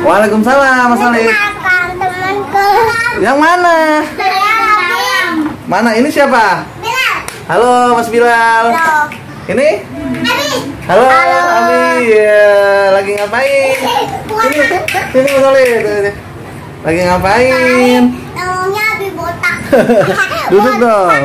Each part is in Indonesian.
Waalaikumsalam Mas Salid. Temanku. Yang mana? Mana ini siapa? Bilal. Halo Mas Bilal. Halo. Ini? Abi. Halo Abi. Ya, lagi ngapain? Sini Mas Salid. Lagi ngapain? Namanya Abi botak. Duduk dong.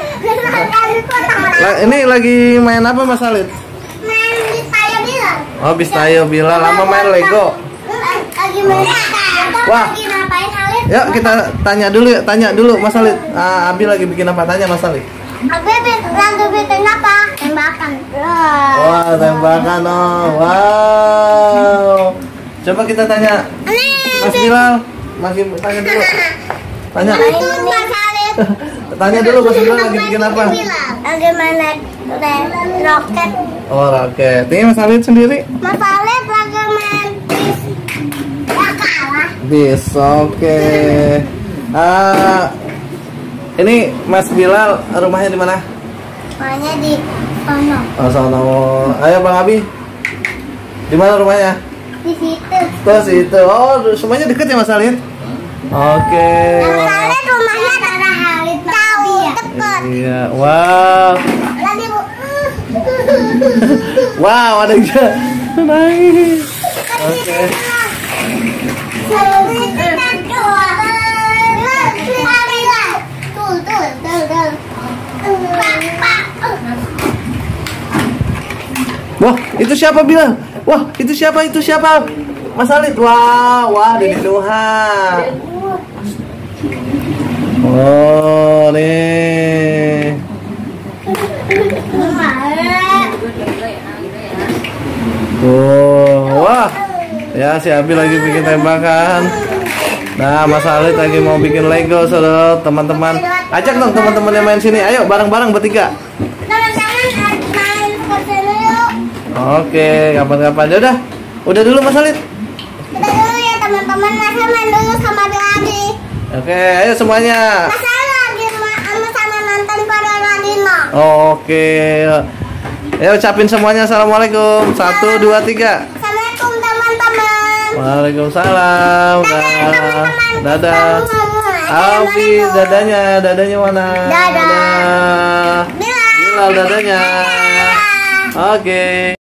Ini lagi main apa Mas Salid? Main bis tayo Bilal. Oh, bis tayo Bilal. Lama main Lego. Lagi main. Wah. Lagi ngapain Halid? Yuk kita tanya dulu Mas Salid. Abi lagi bikin apa? Tanya Mas Salid. Abi lagi bikin apa? Tembakan. Wah, tembakan oh. Wow. Coba kita tanya Mas Bilal. Masih tanya dulu. Tanya. Itu Mas Halid. Tanya dulu Mas Bilal lagi bikin apa? Lagi main roket. Oh, roket. Ini Mas Salid sendiri? Mas Halid lagi main bis. Ya kalah. Bis, oke. Ini Mas Bilal rumahnya di mana? Rumahnya di sono. Oh, sono. Ayo Bang Abi. Di mana rumahnya? Di situ. Tuh situ. Oh, semuanya deket ya Mas Salid? Oke. Mas Halid rumahnya ada Halid tahu deket. Iya. Wow. Lagi bu. Wow, ada juga. Nice. Oke. Wah, itu siapa Bilal? Wah, itu siapa? Itu siapa? Mas Salid. Wah, Dede Nuha. Oh, nih. Wah. Ya, si Abi lagi bikin tembakan. Nah, Mas Salid lagi mau bikin Lego, saudara, teman-teman. Ajak dong teman-teman yang main sini. Ayo, bareng-bareng bertiga. Teman-teman main kesini yuk. Oke, kapan-kapan. Ya udah dulu Mas Salid. Kita dulu ya teman-teman. Masa main dulu sama Biladi. Oke, ayo semuanya. Masa lagi sama nonton para Radino. Oke. Ayo ucapin semuanya assalamualaikum. 1, 2, 3. Assalamualaikum teman-teman. Waalaikumsalam. Dadah. Alfi, dadanya mana? Dadah. Bilal dadanya. Oke.